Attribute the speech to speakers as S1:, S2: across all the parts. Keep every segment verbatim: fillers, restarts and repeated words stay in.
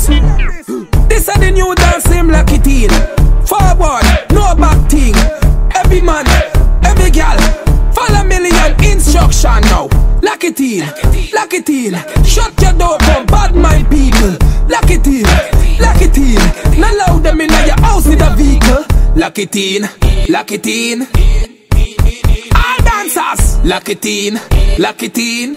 S1: this. This are the new dance, same Lucky Teen. Forward, no back thing. Every man, every girl, follow million instruction now. Lucky Teen, Lucky Teen, shut your door from bad mind people. Lucky Teen, Lucky Teen, not allow them in your house with a vehicle. Lucky Teen, Lucky Teen, all dancers. Lucky Teen, Lucky Teen,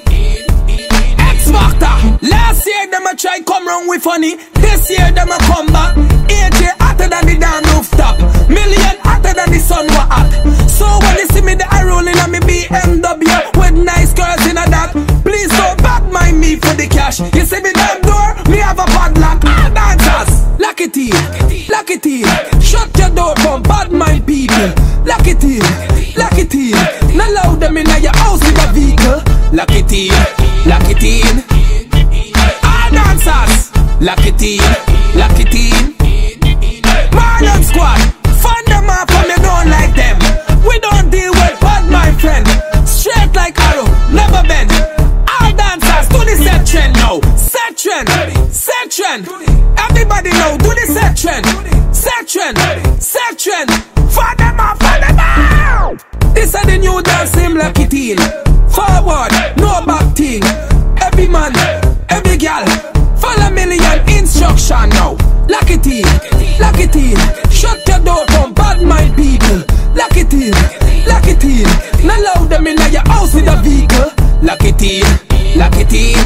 S1: X Factor. Last year them a try come round with funny. This year them a come back. A J hotter than the damn rooftop. Million hotter than the sun was hot. So when you see me the I rolling on me B M W with nice girls in a that, please don't bad mind me for the cash. You see me damn door, me have a padlock. All dancers. Lucky Teen, Lucky Teen, shut your door from bad mind people. Lucky Teen, Lucky Teen, not allow them in your house with a vehicle. Lucky Teen, Lucky Teen, all dancers. Lucky Teen, Lucky Teen, Marlon Squad, fund them up and you don't like them. We don't deal with bad my friend. Straight like arrow, never bend. All dancers, do the set trend now. Set trend, set trend. Everybody know, do the set trend. Set trend, set trend. Fund them up, fund them out. This are the new dance, same Lucky Teen. Forward, no back thing. Every man, every girl, follow million instruction now. Lucky Teen, Lucky Teen, shut your door from bad mind people. Lucky Teen, Lucky Teen, not allow them in your house with a vehicle. Lucky Teen, Lucky Teen,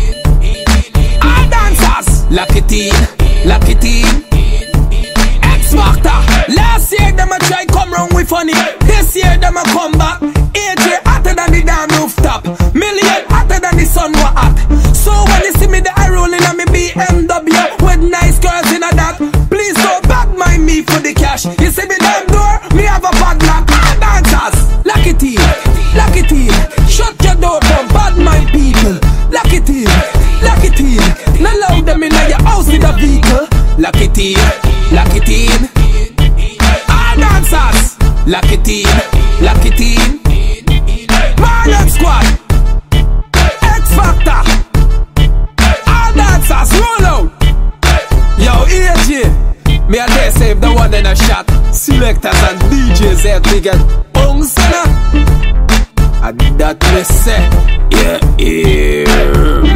S1: all dancers. Lucky Teen, Lucky Teen, X Factor. Last year them a try come round with funny. This year them a come back. A J hotter than the damn rooftop. Million hotter than the sun was hot. So when you see me the I rolling on me B M W with nice girls in a that, please don't bad mind me for the cash. You see me damn door, me have a padlock. All dancers. Lucky Teen, Lucky Teen, shut your door from bad mind people. Lucky Teen, Lucky Teen, not allow them in your house with a vehicle. Lucky Teen, Lucky Teen, all dancers. Lucky Teen, Lucky Teen, Marlon Squad, X Factor, all dancers, roll out. Yo, A J, me a dare save the one in a shot. Selectors and D Js here to get bungs in a. And that me say, yeah, yeah.